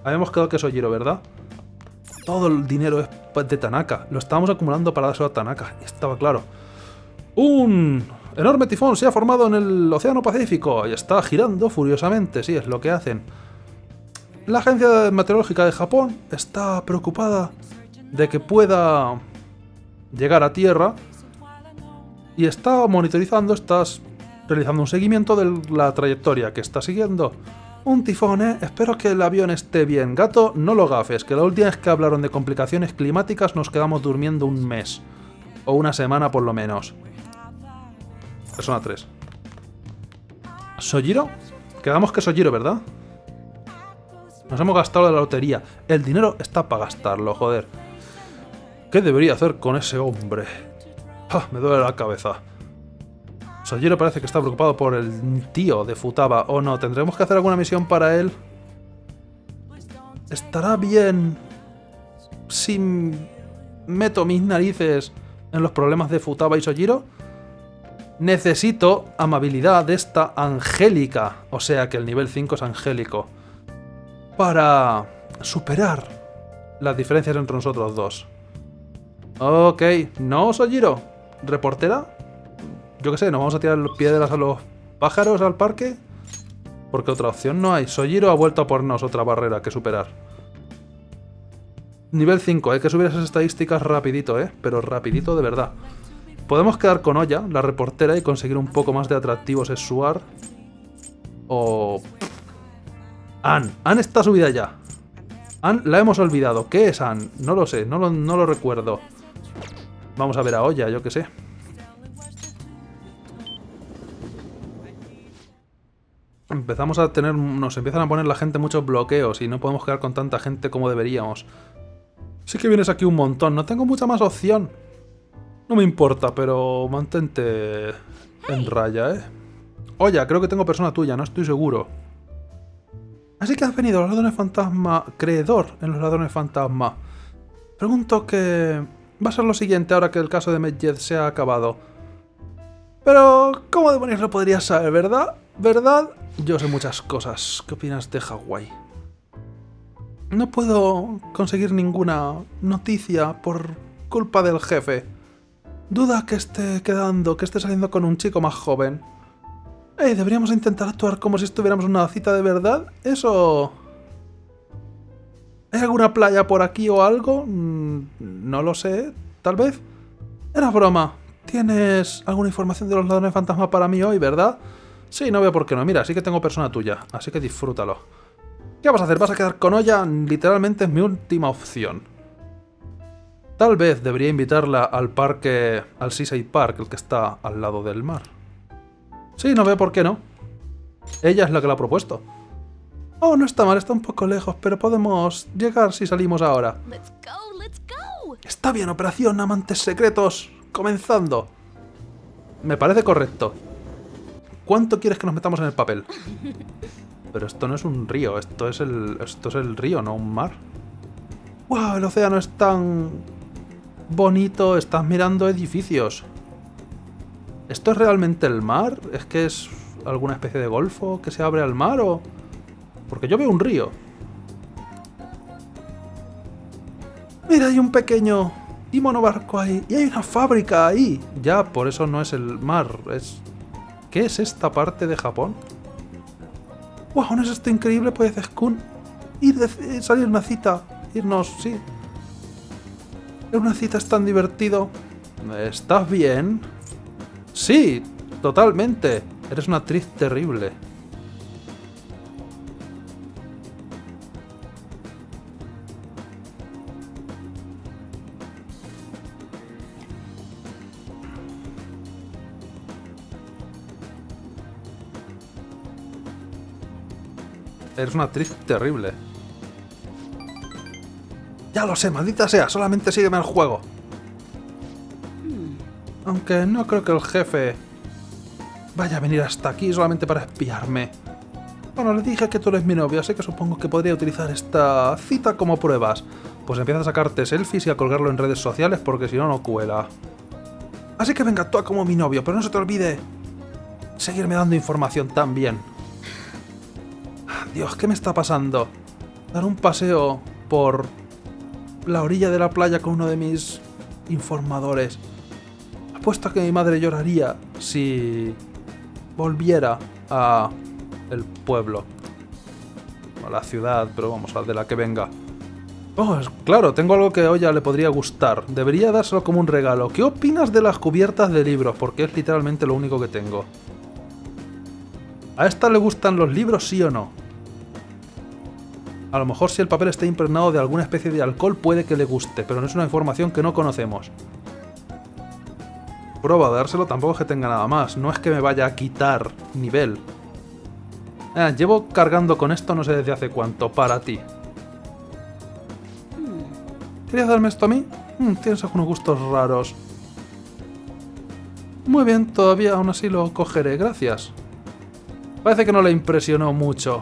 Habíamos quedado que Sojiro, ¿verdad? Todo el dinero es de Tanaka. Lo estábamos acumulando para dárselo a Tanaka. Y estaba claro. ¡Un enorme tifón se ha formado en el Océano Pacífico! Y está girando furiosamente. Sí, es lo que hacen. La Agencia Meteorológica de Japón está preocupada de que pueda llegar a tierra. Y está monitorizando, está realizando un seguimiento de la trayectoria que está siguiendo. Un tifón, ¿eh? Espero que el avión esté bien. Gato, no lo gafes, que la última vez que hablaron de complicaciones climáticas nos quedamos durmiendo un mes. O una semana por lo menos. Persona 3. ¿Sojiro? Quedamos que Sojiro, ¿verdad? Nos hemos gastado la lotería. El dinero está para gastarlo, joder. ¿Qué debería hacer con ese hombre? ¡Ah! Me duele la cabeza. Sojiro parece que está preocupado por el tío de Futaba. ¿O no? ¿Tendremos que hacer alguna misión para él? ¿Estará bien si meto mis narices en los problemas de Futaba y Sojiro? Necesito amabilidad de esta Angélica. O sea que el nivel 5 es angélico. Para superar las diferencias entre nosotros dos. Ok. ¿No, Sojiro? ¿Reportera? Yo qué sé, ¿nos vamos a tirar piedras a los pájaros al parque? Porque otra opción no hay. Sojiro ha vuelto a ponernos otra barrera que superar. Nivel 5, hay que subir esas estadísticas rapidito, pero rapidito de verdad. Podemos quedar con Oya, la reportera, y conseguir un poco más de atractivo sexual. O... Ann. Ann está subida ya. Ann la hemos olvidado. ¿Qué es Ann? No lo sé, no lo recuerdo. Vamos a ver a Oya, yo qué sé. Empezamos a tener... Nos empiezan a poner la gente muchos bloqueos y no podemos quedar con tanta gente como deberíamos. Sí que vienes aquí un montón, no tengo mucha más opción. No me importa, pero mantente en raya, Oye, creo que tengo persona tuya, no estoy seguro. Así que has venido a los ladrones fantasma, creedor en los ladrones fantasma. Pregunto que... va a ser lo siguiente ahora que el caso de Medjed se ha acabado. Pero... ¿cómo demonios lo podrías saber, verdad? ¿Verdad? Yo sé muchas cosas. ¿Qué opinas de Hawái? No puedo conseguir ninguna noticia por culpa del jefe. Duda que esté quedando, que esté saliendo con un chico más joven. Deberíamos intentar actuar como si estuviéramos en una cita de verdad. Eso... ¿Hay alguna playa por aquí o algo? No lo sé, tal vez. Era broma. ¿Tienes alguna información de los ladrones fantasma para mí hoy, verdad? Sí, no veo por qué no. Mira, sí que tengo persona tuya, así que disfrútalo. ¿Qué vas a hacer? ¿Vas a quedar con Oya? Literalmente es mi última opción. Tal vez debería invitarla al parque, al Seaside Park, el que está al lado del mar. Sí, no veo por qué no. Ella es la que lo ha propuesto. Oh, no está mal, está un poco lejos, pero podemos llegar si salimos ahora. Let's go. Está bien, operación Amantes Secretos, comenzando. Me parece correcto. ¿Cuánto quieres que nos metamos en el papel? Pero esto no es un río, esto es el río, no un mar. ¡Wow! El océano es tan bonito, estás mirando edificios. ¿Esto es realmente el mar? ¿Es que es alguna especie de golfo que se abre al mar o...? Porque yo veo un río. Mira, hay un pequeño y monobarco ahí. Y hay una fábrica ahí. Ya, por eso no es el mar, es... ¿Qué es esta parte de Japón? ¡Wow! ¿No es esto increíble? Puedes salir una cita. Irnos, sí. Una cita es tan divertido. ¿Estás bien? Sí, totalmente. Eres una actriz terrible. Eres una actriz terrible. Ya lo sé, maldita sea, solamente sígueme el juego. Aunque no creo que el jefe vaya a venir hasta aquí solamente para espiarme. Bueno, le dije que tú eres mi novio, así que supongo que podría utilizar esta cita como pruebas. Pues empieza a sacarte selfies y a colgarlo en redes sociales porque si no, no cuela. Así que venga, actúa como mi novio, pero no se te olvide seguirme dando información también. Dios, ¿qué me está pasando? dar un paseo por la orilla de la playa con uno de mis informadores. Apuesto a que mi madre lloraría si volviera a el pueblo. A la ciudad, pero vamos, a de la que venga. Oh, claro, tengo algo que a ella le podría gustar. Debería dárselo como un regalo. ¿Qué opinas de las cubiertas de libros? Porque es literalmente lo único que tengo. ¿A esta le gustan los libros, sí o no? A lo mejor si el papel está impregnado de alguna especie de alcohol puede que le guste, pero no es una información que no conocemos. Prueba de dárselo, tampoco es que tenga nada más. No es que me vaya a quitar nivel. Llevo cargando con esto no sé desde hace cuánto. Para ti. ¿Querías darme esto a mí? Tienes algunos gustos raros. Muy bien, todavía aún así lo cogeré, gracias. Parece que no le impresionó mucho.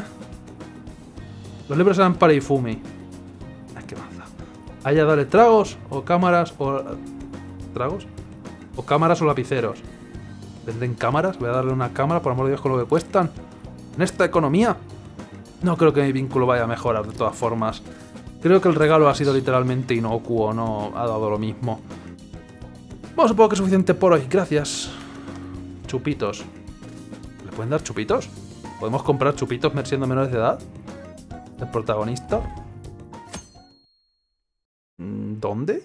Los libros eran para Ifumi. ¿Qué maza? Allá dale tragos o cámaras o... ¿Tragos? O cámaras o lapiceros. ¿Venden cámaras? Voy a darle una cámara, por amor de Dios, con lo que cuestan. ¿En esta economía? No creo que mi vínculo vaya a mejorar, de todas formas. Creo que el regalo ha sido literalmente inocuo, no ha dado lo mismo. Bueno, supongo que es suficiente por hoy, gracias. Chupitos. ¿Le pueden dar chupitos? ¿Podemos comprar chupitos siendo menores de edad? ¿El protagonista? ¿Dónde?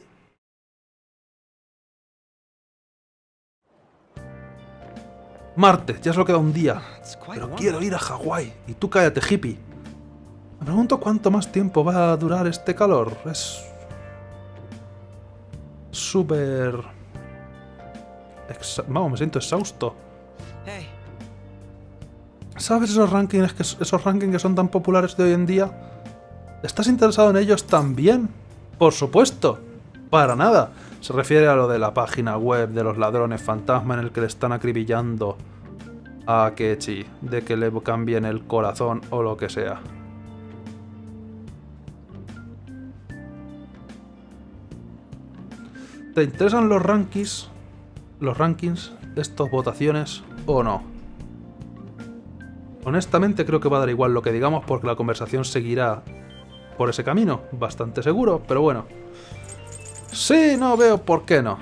Marte, ya solo queda un día. Pero quiero ir a Hawái. Y tú cállate, hippie. Me pregunto cuánto más tiempo va a durar este calor. Es... súper... Vamos, me siento exhausto. ¿Sabes esos rankings que son tan populares de hoy en día? ¿Estás interesado en ellos también? Por supuesto. Para nada. Se refiere a lo de la página web de los ladrones fantasma en el que le están acribillando a Akechi, de que le cambien el corazón o lo que sea. ¿Te interesan los rankings, estas votaciones o no? Honestamente creo que va a dar igual lo que digamos porque la conversación seguirá por ese camino, bastante seguro, pero bueno. Sí, no veo por qué no.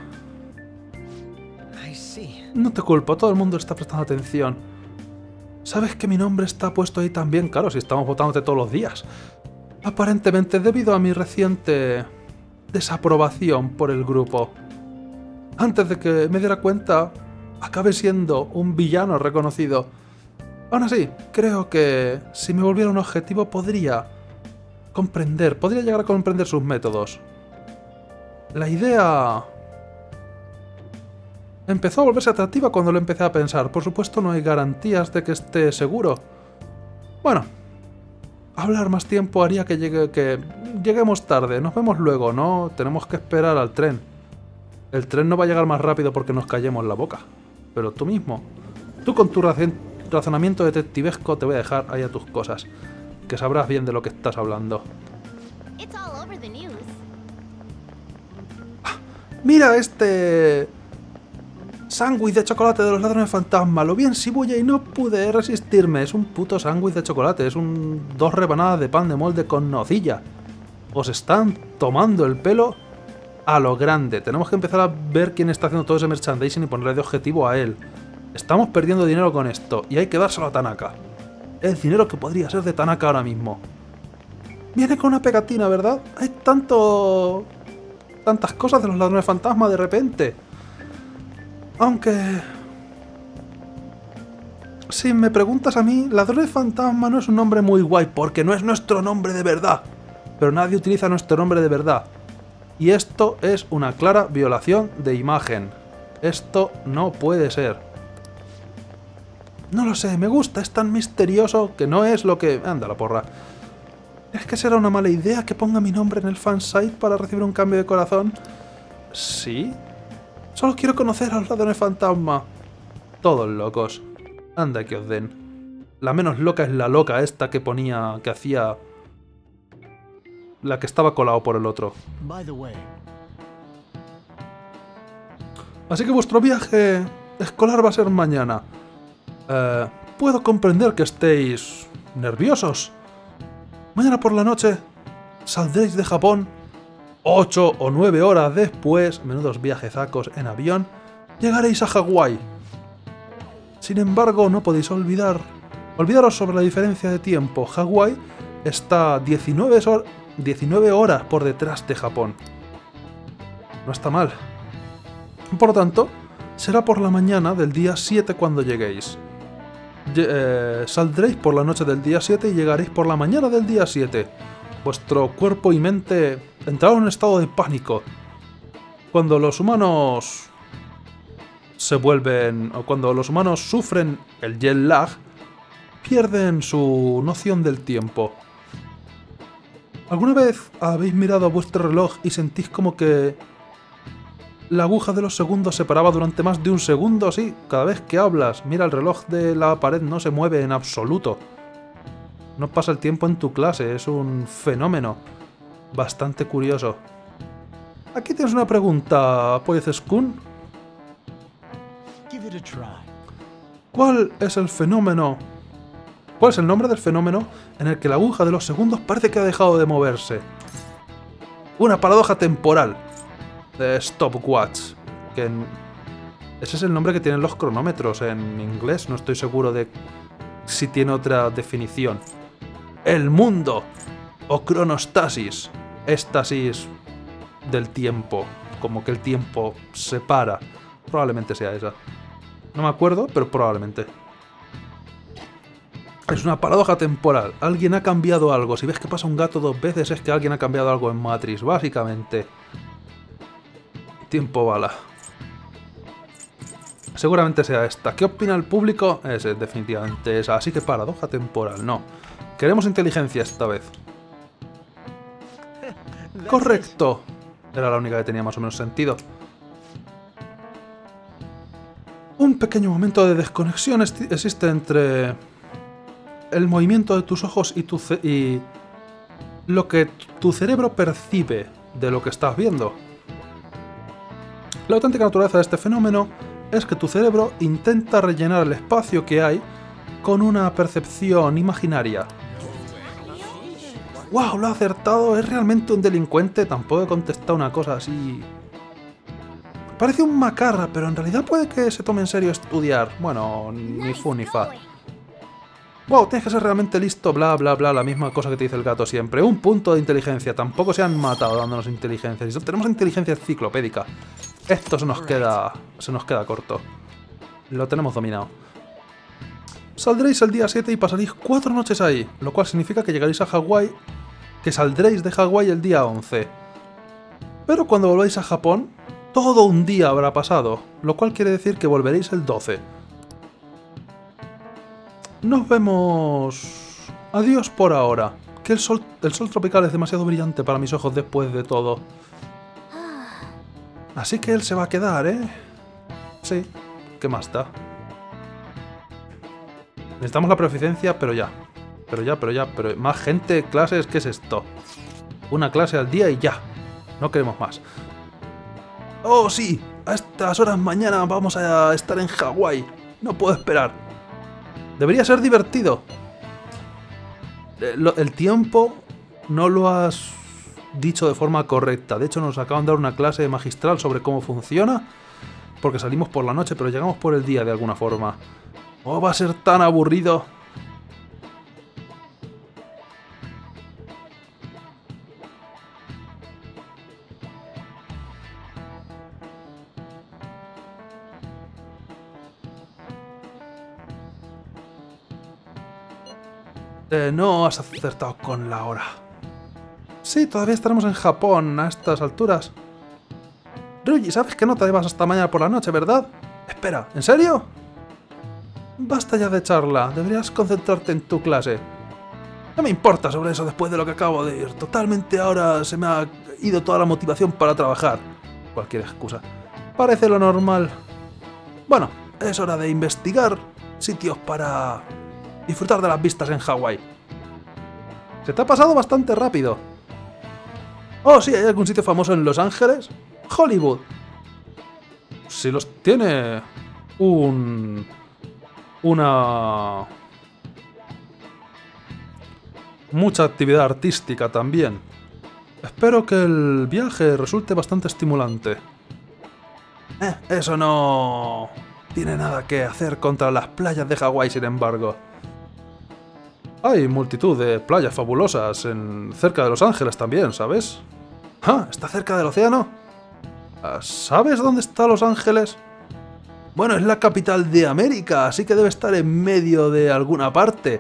No te culpo, todo el mundo está prestando atención. ¿Sabes que mi nombre está puesto ahí también? Claro, si estamos votándote todos los días. Aparentemente debido a mi reciente desaprobación por el grupo. Antes de que me diera cuenta, acabé siendo un villano reconocido. Aún así, creo que si me volviera un objetivo podría llegar a comprender sus métodos. La idea empezó a volverse atractiva cuando lo empecé a pensar. Por supuesto no hay garantías de que esté seguro. Bueno, hablar más tiempo haría que lleguemos tarde. Nos vemos luego, ¿no? Tenemos que esperar al tren. El tren no va a llegar más rápido porque nos callemos la boca. Pero tú mismo. Tú con tu razonamiento detectivesco te voy a dejar ahí a tus cosas. Que sabrás bien de lo que estás hablando. Mira este... sándwich de chocolate de los ladrones fantasma. Lo vi en Shibuya y no pude resistirme. Es un puto sándwich de chocolate. Es dos rebanadas de pan de molde con nocilla. Os están tomando el pelo a lo grande. Tenemos que empezar a ver quién está haciendo todo ese merchandising y ponerle de objetivo a él. Estamos perdiendo dinero con esto y hay que dárselo a Tanaka. El dinero que podría ser de Tanaka ahora mismo. Viene con una pegatina, ¿verdad? Hay tantas cosas de los ladrones fantasma de repente. Aunque... si me preguntas a mí, ladrones fantasma no es un nombre muy guay porque no es nuestro nombre de verdad. Pero nadie utiliza nuestro nombre de verdad. Y esto es una clara violación de imagen. Esto no puede ser. No lo sé, me gusta, es tan misterioso que no es lo que... Anda la porra. ¿Es que será una mala idea que ponga mi nombre en el fansite para recibir un cambio de corazón? ¿Sí? Solo quiero conocer a los ladrones fantasma. Todos locos. Anda que os den. La menos loca es la loca esta que ponía... que hacía... la que estaba colado por el otro. Así que vuestro viaje escolar va a ser mañana. Puedo comprender que estéis nerviosos. Mañana por la noche saldréis de Japón. 8 o 9 horas después, menudos viajezacos en avión, llegaréis a Hawái. Sin embargo, no podéis olvidaros sobre la diferencia de tiempo. Hawái está 19 horas por detrás de Japón. No está mal. Por lo tanto, será por la mañana del día 7 cuando lleguéis. Saldréis por la noche del día 7 y llegaréis por la mañana del día 7. Vuestro cuerpo y mente entrarán en un estado de pánico. Cuando los humanos cuando los humanos sufren el jet lag, pierden su noción del tiempo. ¿Alguna vez habéis mirado a vuestro reloj y sentís como que la aguja de los segundos se paraba durante más de un segundo? Sí, cada vez que hablas, mira, el reloj de la pared no se mueve en absoluto. No pasa el tiempo en tu clase, es un fenómeno bastante curioso. Aquí tienes una pregunta, Poices-kun. ¿Cuál es el fenómeno? ¿Cuál es el nombre del fenómeno en el que la aguja de los segundos parece que ha dejado de moverse? Una paradoja temporal de stopwatch. Ese es el nombre que tienen los cronómetros en inglés, no estoy seguro de si tiene otra definición. El mundo o cronostasis, éstasis del tiempo, como que el tiempo se para. Probablemente sea esa. No me acuerdo, pero probablemente. Es una paradoja temporal. Alguien ha cambiado algo. Si ves que pasa un gato 2 veces es que alguien ha cambiado algo en Matrix, básicamente. Tiempo bala. Seguramente sea esta. ¿Qué opina el público? Es definitivamente esa. Así que paradoja temporal, no. Queremos inteligencia esta vez. Correcto. Era la única que tenía más o menos sentido. Un pequeño momento de desconexión existe entre el movimiento de tus ojos y lo que tu cerebro percibe de lo que estás viendo. La auténtica naturaleza de este fenómeno es que tu cerebro intenta rellenar el espacio que hay con una percepción imaginaria. ¡Wow! Lo ha acertado. ¿Es realmente un delincuente? Tampoco he contestado una cosa así. Parece un macarra, pero en realidad puede que se tome en serio estudiar. Bueno, ni fu ni fa. Wow, tienes que ser realmente listo, bla bla bla, la misma cosa que te dice el gato siempre. Un punto de inteligencia. Tampoco se han matado dándonos inteligencia. Si tenemos inteligencia enciclopédica. Esto se nos queda corto. Lo tenemos dominado. Saldréis el día 7 y pasaréis 4 noches ahí, lo cual significa que llegaréis a Hawái, que saldréis de Hawái el día 11. Pero cuando volváis a Japón, todo un día habrá pasado, lo cual quiere decir que volveréis el 12. Nos vemos. Adiós por ahora. Que el sol tropical es demasiado brillante para mis ojos después de todo. Así que él se va a quedar, ¿eh? Sí, ¿qué más da? Necesitamos la proficiencia, pero ya. Pero más gente, clases, ¿qué es esto? Una clase al día y ya. No queremos más. ¡Oh, sí! A estas horas mañana vamos a estar en Hawái. No puedo esperar. Debería ser divertido. El tiempo no lo has dicho de forma correcta. De hecho, nos acaban de dar una clase magistral sobre cómo funciona. Porque salimos por la noche, pero llegamos por el día de alguna forma. ¡Oh, va a ser tan aburrido! No has acertado con la hora. Sí, todavía estaremos en Japón a estas alturas. Ryuji, sabes que no te vas hasta mañana por la noche, ¿verdad? Espera, ¿en serio? Basta ya de charla, deberías concentrarte en tu clase. No me importa sobre eso después de lo que acabo de ir. Totalmente ahora se me ha ido toda la motivación para trabajar. Cualquier excusa. Parece lo normal. Bueno, es hora de investigar sitios para disfrutar de las vistas en Hawái. Se te ha pasado bastante rápido. Oh, sí, ¿hay algún sitio famoso en Los Ángeles? Hollywood. Si los tiene una Mucha actividad artística también. Espero que el viaje resulte bastante estimulante. Eso no tiene nada que hacer contra las playas de Hawái, sin embargo. Hay multitud de playas fabulosas cerca de Los Ángeles también, ¿sabes? Ah, ¿está cerca del océano? ¿Sabes dónde está Los Ángeles? Bueno, es la capital de América, así que debe estar en medio de alguna parte.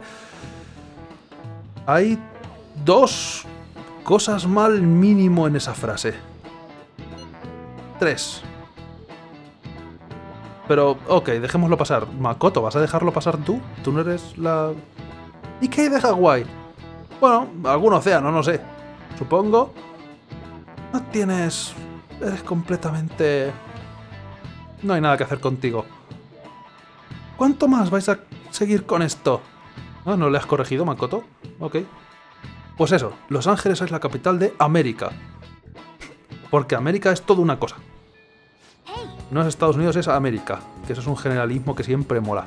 Hay dos cosas mal mínimo en esa frase. 3. Pero, ok, dejémoslo pasar. Makoto, ¿vas a dejarlo pasar tú? Tú no eres la... ¿Y qué hay de Hawái? Bueno, algún océano, no sé. Supongo. No tienes... Eres completamente... No hay nada que hacer contigo. ¿Cuánto más vais a seguir con esto? Ah, ¿no le has corregido, Makoto? Ok. Pues eso, Los Ángeles es la capital de América. Porque América es toda una cosa. No es Estados Unidos, es América. Que eso es un generalismo que siempre mola.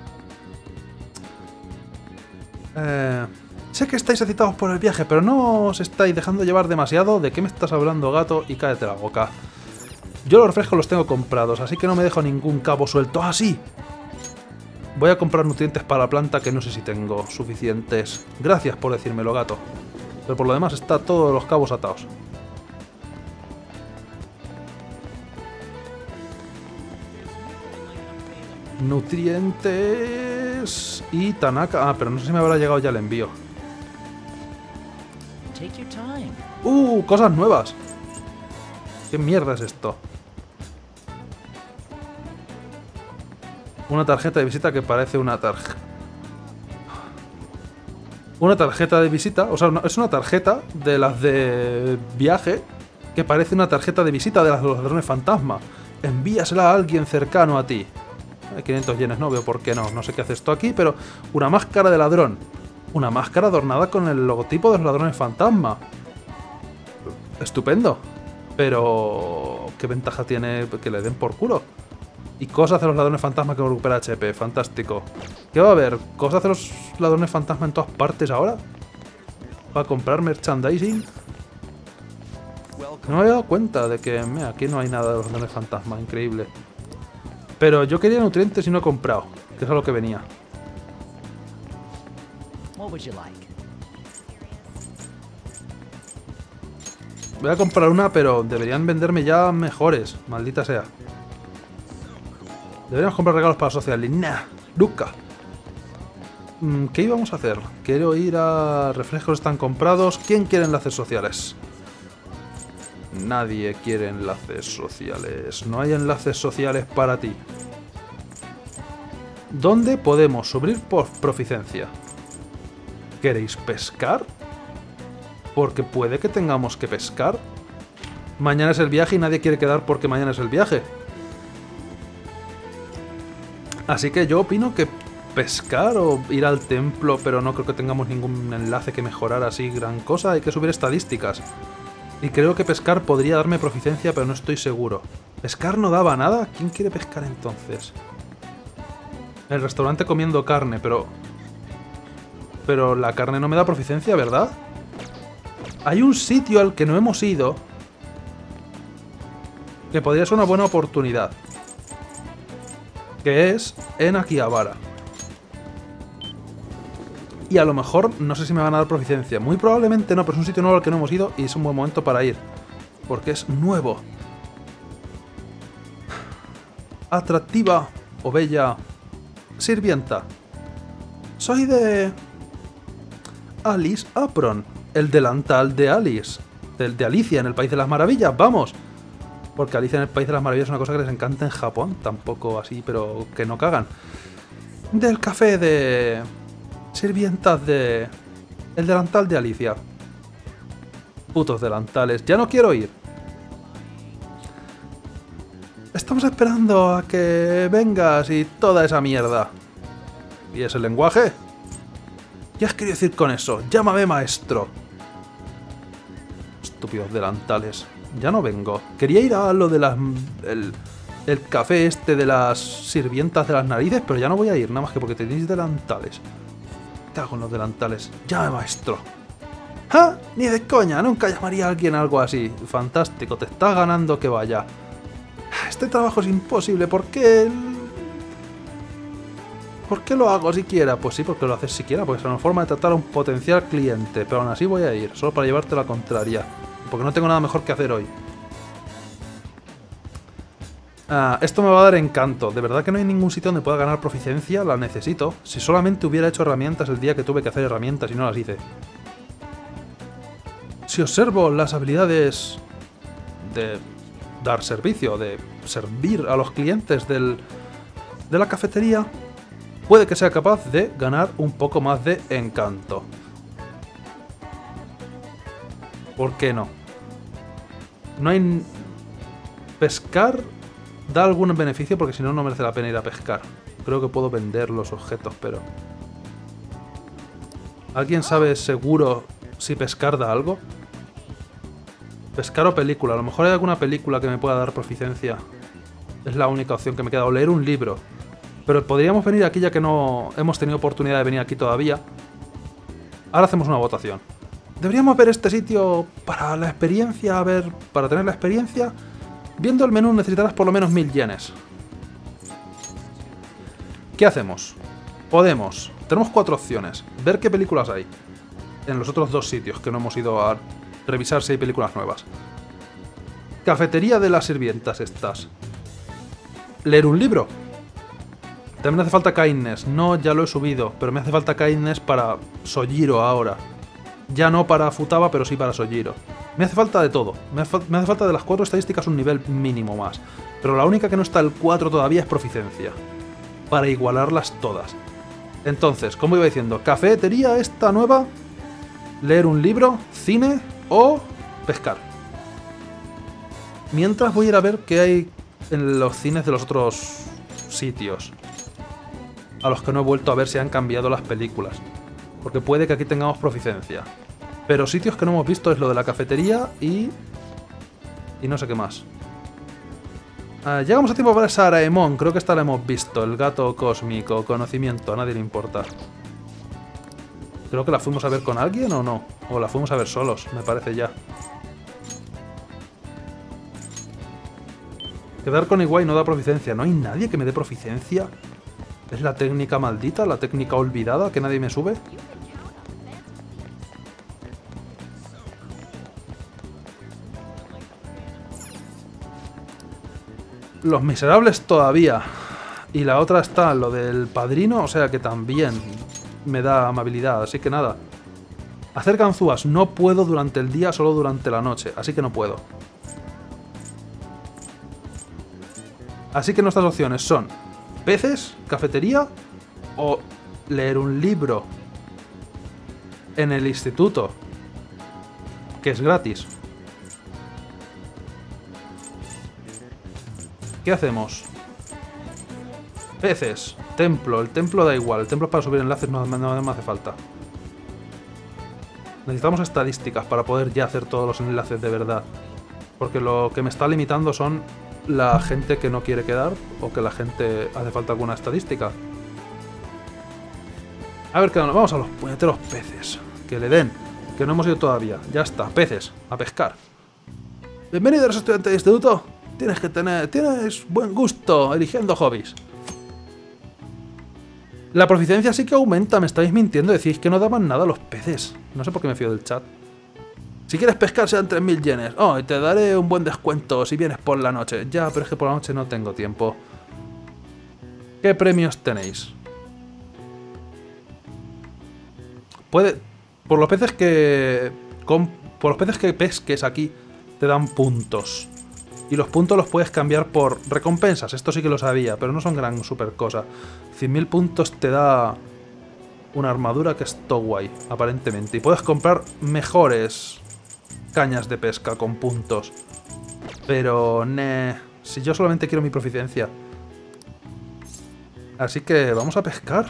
Sé que estáis excitados por el viaje, pero no os estáis dejando llevar demasiado. ¿De qué me estás hablando, gato? Y cállate la boca. Yo los refrescos los tengo comprados, así que no me dejo ningún cabo suelto. ¡Ah, sí! Voy a comprar nutrientes para la planta que no sé si tengo suficientes. Gracias por decírmelo, gato. Pero por lo demás está todos los cabos atados. Nutrientes... Y Tanaka... Ah, pero no sé si me habrá llegado ya el envío. Cosas nuevas. ¿Qué mierda es esto? Una tarjeta de visita que parece una tarjeta... Una tarjeta de visita... O sea, es una tarjeta de las de viaje que parece una tarjeta de visita de las de los ladrones fantasma. Envíasela a alguien cercano a ti. 500 yenes, no veo por qué no. No sé qué hace esto aquí, pero... Una máscara de ladrón. Una máscara adornada con el logotipo de los ladrones fantasma. Estupendo. Pero... ¿qué ventaja tiene que le den por culo? Y cosas de los ladrones fantasma que recupera HP. Fantástico. ¿Qué va a haber? ¿Cosas de los ladrones fantasma en todas partes ahora? ¿Para comprar merchandising? No me había dado cuenta de que... Mira, aquí no hay nada de los ladrones fantasma. Increíble. Pero yo quería nutrientes y no he comprado. Que es a lo que venía. Voy a comprar una, pero deberían venderme ya mejores. Maldita sea. Deberíamos comprar regalos para Social Link. Nah, nunca. ¿Qué íbamos a hacer? Quiero ir a... Refrescos están comprados. ¿Quién quiere enlaces sociales? Nadie quiere enlaces sociales. No hay enlaces sociales para ti. ¿Dónde podemos subir por proficiencia? ¿Queréis pescar? Porque puede que tengamos que pescar. Mañana es el viaje y nadie quiere quedar porque mañana es el viaje. Así que yo opino que pescar o ir al templo, pero no creo que tengamos ningún enlace que mejorar así gran cosa. Hay que subir estadísticas. Y creo que pescar podría darme proficiencia, pero no estoy seguro. ¿Pescar no daba nada? ¿Quién quiere pescar entonces? El restaurante comiendo carne, pero... Pero la carne no me da proficiencia, ¿verdad? Hay un sitio al que no hemos ido que podría ser una buena oportunidad. Que es en Akihabara. Y a lo mejor, no sé si me van a dar proficiencia. Muy probablemente no, pero es un sitio nuevo al que no hemos ido y es un buen momento para ir. Porque es nuevo. Atractiva o bella sirvienta. Soy de... Alice Apron. El delantal de Alice. De Alicia en el País de las Maravillas, vamos. Porque Alicia en el País de las Maravillas es una cosa que les encanta en Japón. Tampoco así, pero que no cagan. Del café de... Sirvientas de... El delantal de Alicia. Putos delantales. Ya no quiero ir. Estamos esperando a que vengas y toda esa mierda. ¿Y ese lenguaje? ¿Qué has querido decir con eso? Llámame maestro. Estúpidos delantales. Ya no vengo. Quería ir a lo de las... El café este de las sirvientas de las narices, pero ya no voy a ir, nada más que porque tenéis delantales. cago en los delantales. ¡Llame maestro! ¡Ah! Ni de coña, nunca llamaría a alguien algo así. Fantástico, te está ganando que vaya. Este trabajo es imposible, ¿por qué? ¿Por qué lo hago siquiera? Pues sí, porque lo haces siquiera, porque es una forma de tratar a un potencial cliente. Pero aún así voy a ir, solo para llevarte la contraria. Porque no tengo nada mejor que hacer hoy. Esto me va a dar encanto. De verdad que no hay ningún sitio donde pueda ganar proficiencia. La necesito. Si solamente hubiera hecho herramientas el día que tuve que hacer herramientas y no las hice. Si observo las habilidades de dar servicio, de servir a los clientes de la cafetería, puede que sea capaz de ganar un poco más de encanto. ¿Por qué no? No hay... Pescar da algún beneficio porque si no, no merece la pena ir a pescar. Creo que puedo vender los objetos, pero... ¿Alguien sabe seguro si pescar da algo? Pescar o película. A lo mejor hay alguna película que me pueda dar proficiencia. Es la única opción que me queda. O leer un libro. Pero podríamos venir aquí ya que no hemos tenido oportunidad de venir aquí todavía. Ahora hacemos una votación. Deberíamos ver este sitio para la experiencia. A ver, para tener la experiencia. Viendo el menú necesitarás por lo menos 1000 yenes. ¿Qué hacemos? Podemos. Tenemos 4 opciones. Ver qué películas hay. En los otros 2 sitios que no hemos ido a revisar si hay películas nuevas. Cafetería de las sirvientas estas. Leer un libro. También hace falta kindness. No, ya lo he subido. Pero me hace falta kindness para Sojiro ahora. Ya no para Futaba, pero sí para Sojiro. Me hace falta de todo. Me hace falta de las 4 estadísticas un nivel mínimo más. Pero la única que no está el 4 todavía es proficiencia. Para igualarlas todas. Entonces, como iba diciendo, cafetería esta nueva, leer un libro, cine o pescar. Mientras voy a ir a ver qué hay en los cines de los otros sitios. A los que no he vuelto a ver si han cambiado las películas. Porque puede que aquí tengamos proficiencia. Pero sitios que no hemos visto es lo de la cafetería y no sé qué más. Llegamos a tiempo para Saraemon. Creo que esta la hemos visto. El gato cósmico. Conocimiento. A nadie le importa. Creo que la fuimos a ver con alguien o no. O la fuimos a ver solos, me parece ya. Quedar con Iguay no da proficiencia. ¿No hay nadie que me dé proficiencia? ¿Es la técnica maldita? ¿La técnica olvidada que nadie me sube? Los miserables todavía. Y la otra está, lo del padrino, o sea que también me da amabilidad, así que nada. Hacer ganzúas, no puedo durante el día, solo durante la noche, así que no puedo. Así que nuestras opciones son peces, cafetería o leer un libro en el instituto, que es gratis. ¿Qué hacemos? Peces, templo, el templo da igual, el templo es para subir enlaces, no me hace falta. Necesitamos estadísticas para poder ya hacer todos los enlaces de verdad. Porque lo que me está limitando son la gente que no quiere quedar o que la gente hace falta alguna estadística. A ver, vamos a los puñeteros peces. Que le den, que no hemos ido todavía. Ya está, peces, a pescar. Bienvenidos estudiantes de instituto. Tienes buen gusto eligiendo hobbies. La proficiencia sí que aumenta, me estáis mintiendo, decís que no daban nada a los peces. No sé por qué me fío del chat. Si quieres pescar sean 3000 yenes. Oh, y te daré un buen descuento si vienes por la noche. Ya, pero es que por la noche no tengo tiempo. ¿Qué premios tenéis? Por los peces que pesques aquí te dan puntos. Y los puntos los puedes cambiar por recompensas. Esto sí que lo sabía, pero no son gran super cosa. 100.000 puntos te da una armadura que es todo guay, aparentemente. Y puedes comprar mejores cañas de pesca con puntos. Pero, si yo solamente quiero mi proficiencia. Así que vamos a pescar.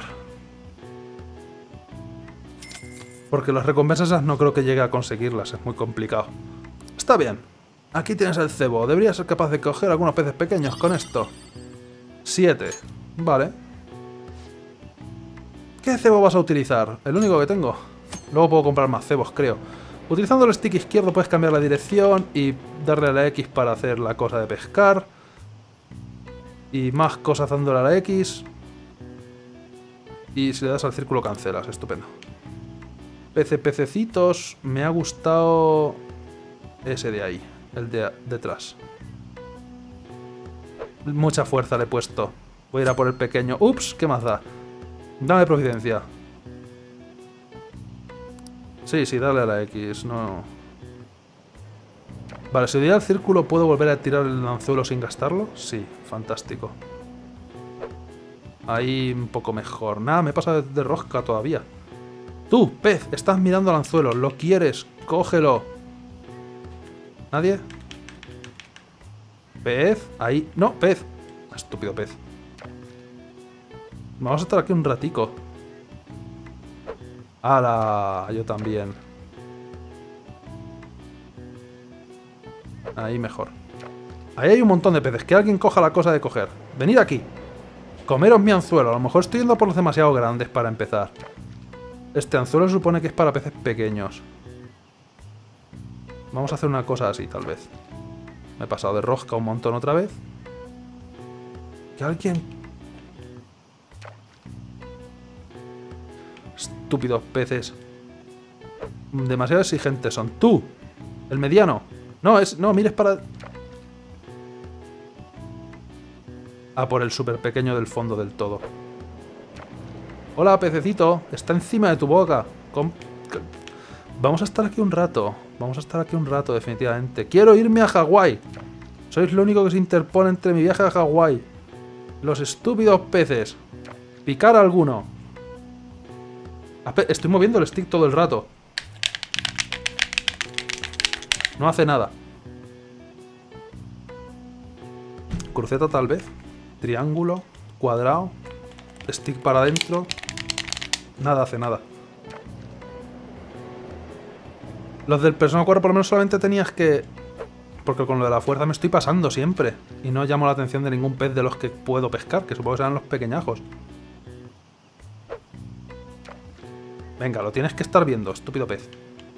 Porque las recompensas esas no creo que llegue a conseguirlas, es muy complicado. Está bien. Aquí tienes el cebo. Deberías ser capaz de coger algunos peces pequeños con esto. 7. Vale. ¿Qué cebo vas a utilizar? El único que tengo. Luego puedo comprar más cebos, creo. Utilizando el stick izquierdo puedes cambiar la dirección y darle a la X para hacer la cosa de pescar. Y más cosas dándole a la X. Y si le das al círculo cancelas, estupendo. Pececitos, me ha gustado ese de ahí, el de detrás. Mucha fuerza le he puesto. Voy a ir a por el pequeño. Ups, ¿qué más da? Dame providencia. Sí, dale a la X, no... Vale, si doy al círculo, ¿puedo volver a tirar el anzuelo sin gastarlo? Sí, fantástico. Ahí un poco mejor. Nada, me pasa de rosca todavía. Tú, pez, estás mirando al anzuelo. ¿Lo quieres? Cógelo. ¿Nadie? Pez, ahí. No, pez. Estúpido pez. Vamos a estar aquí un ratico. ¡Hala! Yo también. Ahí mejor. Ahí hay un montón de peces. Que alguien coja la cosa de coger. Venid aquí. Comeros mi anzuelo. A lo mejor estoy yendo por los demasiado grandes para empezar. Este anzuelo se supone que es para peces pequeños. Vamos a hacer una cosa así, tal vez. Me he pasado de rosca un montón otra vez. Que alguien... Estúpidos peces. Demasiado exigentes son. ¡Tú! El mediano. No, mires para... A por el súper pequeño del fondo del todo. Hola, pececito. Está encima de tu boca. Vamos a estar aquí un rato. Vamos a estar aquí un rato, definitivamente. Quiero irme a Hawái. Sois lo único que se interpone entre mi viaje a Hawái. Los estúpidos peces. Picar a alguno. Estoy moviendo el stick todo el rato. No hace nada. Cruceta tal vez. Triángulo. Cuadrado. Stick para adentro. Nada hace nada. Los del Persona 4 por lo menos solamente tenías que... Porque con lo de la fuerza me estoy pasando siempre. Y no llamo la atención de ningún pez de los que puedo pescar. Que supongo que serán los pequeñajos. Venga, lo tienes que estar viendo, estúpido pez.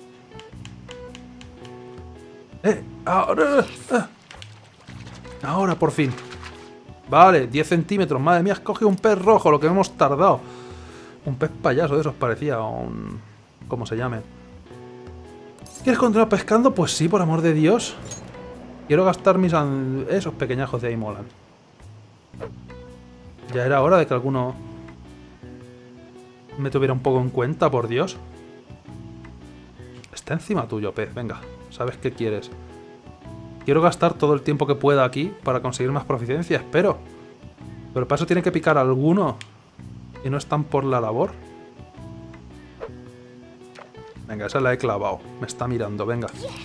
Ahora. Ahora, por fin. Vale, 10 centímetros. Madre mía, has cogido un pez rojo, lo que hemos tardado. Un pez payaso de esos parecía, o un... ¿Cómo se llame? ¿Quieres continuar pescando? Pues sí, por amor de Dios. Quiero gastar mis... Esos pequeñajos de ahí molan. Ya era hora de que alguno... me tuviera un poco en cuenta, por Dios. Está encima tuyo, pez. Venga, ¿sabes qué quieres? Quiero gastar todo el tiempo que pueda aquí para conseguir más proficiencia, espero. Pero para eso tiene que picar alguno. Y no están por la labor. Venga, esa la he clavado. Me está mirando, venga.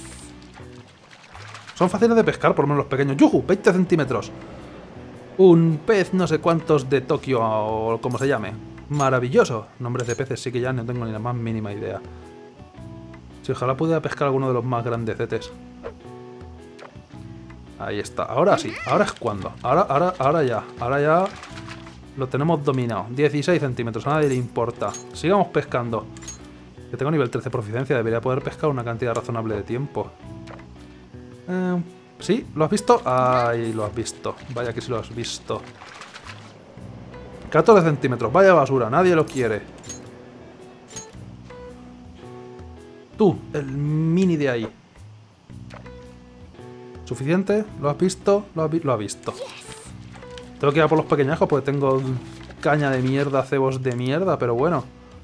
Son fáciles de pescar, por lo menos los pequeños. ¡Yujú! 20 centímetros. Un pez no sé cuántos de Tokio, o como se llame. Maravilloso. Nombres de peces sí que ya no tengo ni la más mínima idea. Si ojalá pudiera pescar alguno de los más grandecetes. Ahí está. Ahora sí. Ahora es cuando. Ahora ya. Ahora ya lo tenemos dominado. 16 centímetros. A nadie le importa. Sigamos pescando. Que tengo nivel 13 proficiencia. Debería poder pescar una cantidad razonable de tiempo. ¿Sí? ¿Lo has visto? Ahí lo has visto. Vaya que sí lo has visto. 14 centímetros. Vaya basura. Nadie lo quiere. Tú, el mini de ahí. ¿Suficiente? ¿Lo has visto? Lo has visto. Tengo que ir a por los pequeñajos porque tengo caña de mierda, cebos de mierda, pero bueno.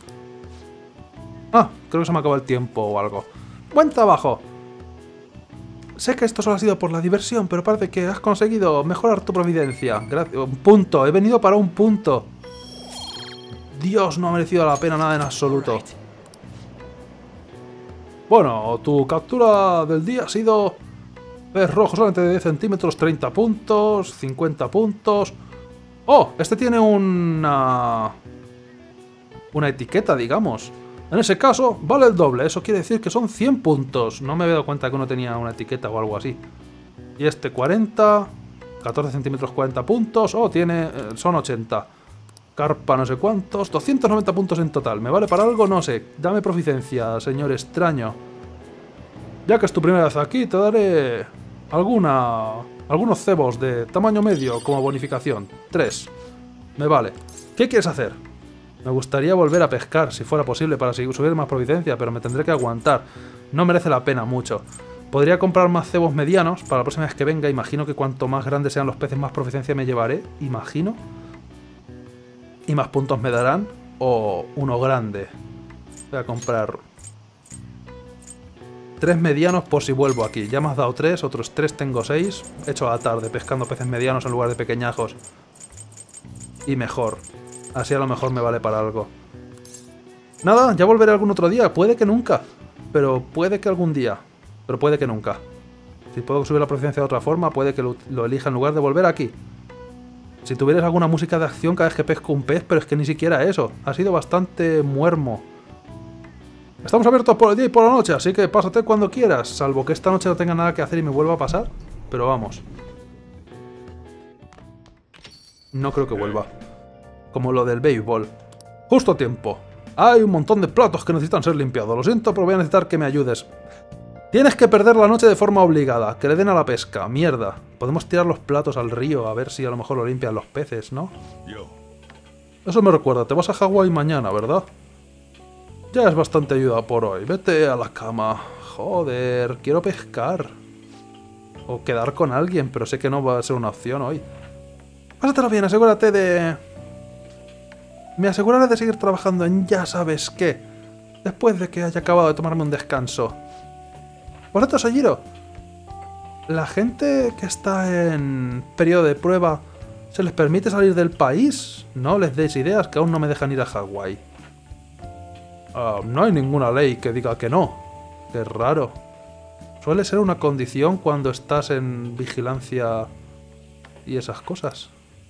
Ah, creo que se me acabó el tiempo o algo. ¡Buen trabajo! Sé que esto solo ha sido por la diversión, pero parece que has conseguido mejorar tu providencia. Gracias. Un punto. He venido para un punto. Dios, no ha merecido la pena nada en absoluto. Bueno, tu captura del día ha sido... Pez rojo solamente de 10 centímetros, 30 puntos, 50 puntos... ¡Oh! Este tiene una etiqueta, digamos. En ese caso, vale el doble. Eso quiere decir que son 100 puntos. No me había dado cuenta que uno tenía una etiqueta o algo así. Y este 40... 14 centímetros, 40 puntos... Oh, tiene... son 80. Carpa no sé cuántos. 290 puntos en total. ¿Me vale para algo? No sé. Dame proficiencia, señor extraño. Ya que es tu primera vez aquí, te daré algunos cebos de tamaño medio como bonificación. 3. Me vale. ¿Qué quieres hacer? Me gustaría volver a pescar, si fuera posible, para subir más proficiencia, pero me tendré que aguantar. No merece la pena mucho. Podría comprar más cebos medianos para la próxima vez que venga. Imagino que cuanto más grandes sean los peces, más proficiencia me llevaré. Imagino. Y más puntos me darán. O uno grande. Voy a comprar 3 medianos por si vuelvo aquí. Ya me has dado 3, otros 3 tengo 6. He hecho a la tarde pescando peces medianos en lugar de pequeñajos. Y mejor. Así a lo mejor me vale para algo. Nada, ya volveré algún otro día. Puede que nunca. Pero puede que algún día. Pero puede que nunca. Si puedo subir la proficiencia de otra forma, puede que lo elija en lugar de volver aquí. Si tuvieras alguna música de acción cada vez que pesco un pez, pero es que ni siquiera eso. Ha sido bastante muermo. Estamos abiertos por el día y por la noche, así que pásate cuando quieras. Salvo que esta noche no tenga nada que hacer y me vuelva a pasar. Pero vamos. No creo que vuelva. Como lo del béisbol. Justo a tiempo. Hay un montón de platos que necesitan ser limpiados. Lo siento, pero voy a necesitar que me ayudes. Tienes que perder la noche de forma obligada. Que le den a la pesca. Mierda. Podemos tirar los platos al río a ver si a lo mejor lo limpian los peces, ¿no? Eso me recuerda. Te vas a Hawái mañana, ¿verdad? Ya es bastante ayuda por hoy. Vete a la cama. Joder. Quiero pescar. O quedar con alguien, pero sé que no va a ser una opción hoy. Pásatelo bien. Asegúrate de... Me aseguraré de seguir trabajando en ya sabes qué. Después de que haya acabado de tomarme un descanso. Por cierto, Sojiro, ¿la gente que está en periodo de prueba se les permite salir del país? No les deis ideas, que aún no me dejan ir a Hawái. No hay ninguna ley que diga que no. Qué raro. Suele ser una condición cuando estás en vigilancia y esas cosas.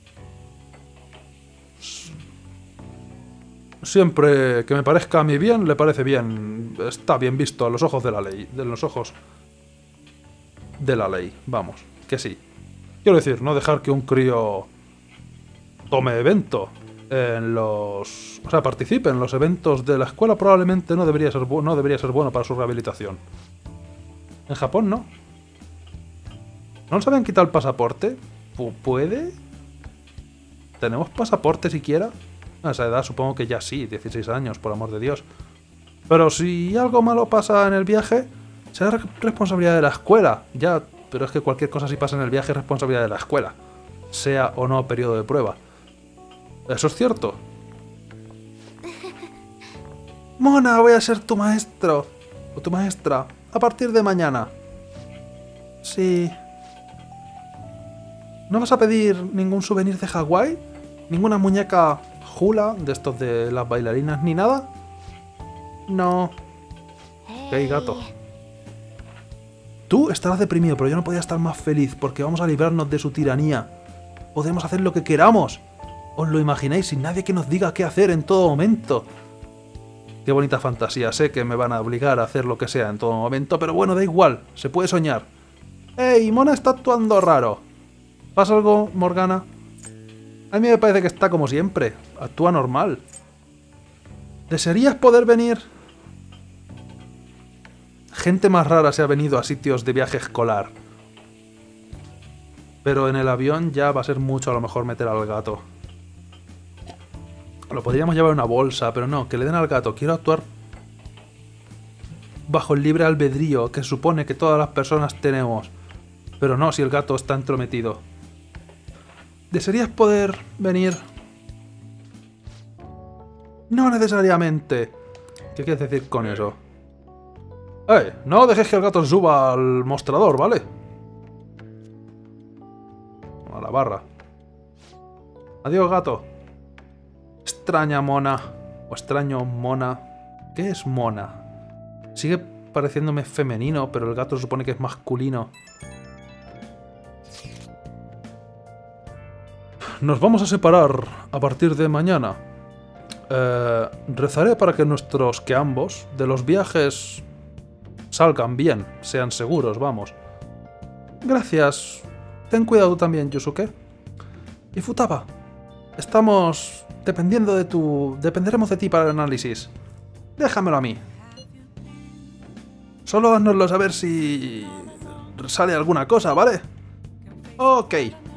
Siempre que me parezca a mí bien, le parece bien. Está bien visto a los ojos de la ley. De los ojos de la ley. Vamos, que sí. Quiero decir, no dejar que un crío tome evento en los... O sea, participe en los eventos de la escuela probablemente no debería ser bueno para su rehabilitación. En Japón no. ¿No nos habían quitado el pasaporte? ¿Puede? ¿Tenemos pasaporte siquiera? A esa edad supongo que ya sí, 16 años, por amor de Dios. Pero si algo malo pasa en el viaje, será responsabilidad de la escuela. Ya, pero es que cualquier cosa si pasa en el viaje es responsabilidad de la escuela. Sea o no periodo de prueba. ¿Eso es cierto? Mona, voy a ser tu maestro. O tu maestra. A partir de mañana. Sí. ¿No vas a pedir ningún souvenir de Hawái? ¿Ninguna muñeca hula de estos de las bailarinas ni nada? No. ¡Hey, gato! Tú estarás deprimido, pero yo no podía estar más feliz porque vamos a librarnos de su tiranía. Podemos hacer lo que queramos. ¿Os lo imagináis sin nadie que nos diga qué hacer en todo momento? Qué bonita fantasía. Sé que me van a obligar a hacer lo que sea en todo momento, pero bueno, da igual. Se puede soñar. ¡Ey, Mona está actuando raro! ¿Pasa algo, Morgana? A mí me parece que está como siempre. Actúa normal. ¿Desearías poder venir? Gente más rara se ha venido a sitios de viaje escolar. Pero en el avión ya va a ser mucho a lo mejor meter al gato. Lo podríamos llevar en una bolsa, pero no, que le den al gato. Quiero actuar bajo el libre albedrío que supone que todas las personas tenemos. Pero no si el gato está entrometido. ¿Desearías poder venir? No necesariamente. ¿Qué quieres decir con eso? No dejes que el gato se suba al mostrador, ¿vale? A la barra. Adiós, gato. Extraña mona. O extraño mona. ¿Qué es mona? Sigue pareciéndome femenino, pero el gato se supone que es masculino. Nos vamos a separar a partir de mañana. Rezaré para que que ambos de los viajes salgan bien, sean seguros, vamos. Gracias. Ten cuidado también, Yusuke. Y Futaba, Estamos dependiendo de tu... Dependeremos de ti para el análisis. Déjamelo a mí. Solo haznoslo saber si... sale alguna cosa, ¿vale? Ok.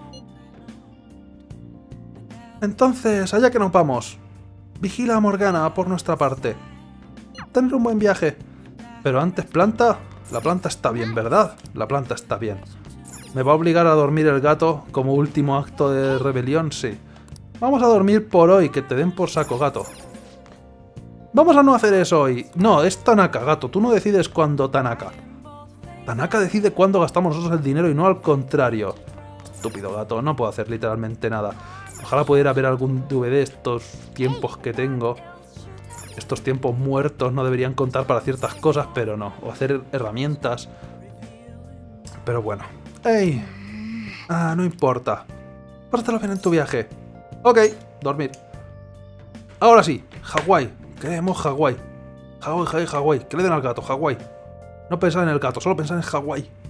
Entonces, allá que nos vamos. Vigila a Morgana por nuestra parte. Tener un buen viaje. Pero antes, planta. La planta está bien, ¿verdad? La planta está bien. ¿Me va a obligar a dormir el gato como último acto de rebelión? Sí. Vamos a dormir por hoy, que te den por saco, gato. Vamos a no hacer eso hoy. No, es Tanaka, gato. Tú no decides cuándo, Tanaka. Tanaka decide cuándo gastamos nosotros el dinero y no al contrario. Estúpido gato, no puedo hacer literalmente nada. Ojalá pudiera ver algún DVD estos tiempos que tengo. Estos tiempos muertos no deberían contar para ciertas cosas, pero no. O hacer herramientas. Pero bueno. ¡Ey! Ah, no importa. Pásatelo bien en tu viaje. Ok, dormir. Ahora sí, Hawái. Queremos Hawái. Hawái. Que le den al gato, Hawái. No pensar en el gato, solo pensar en Hawái.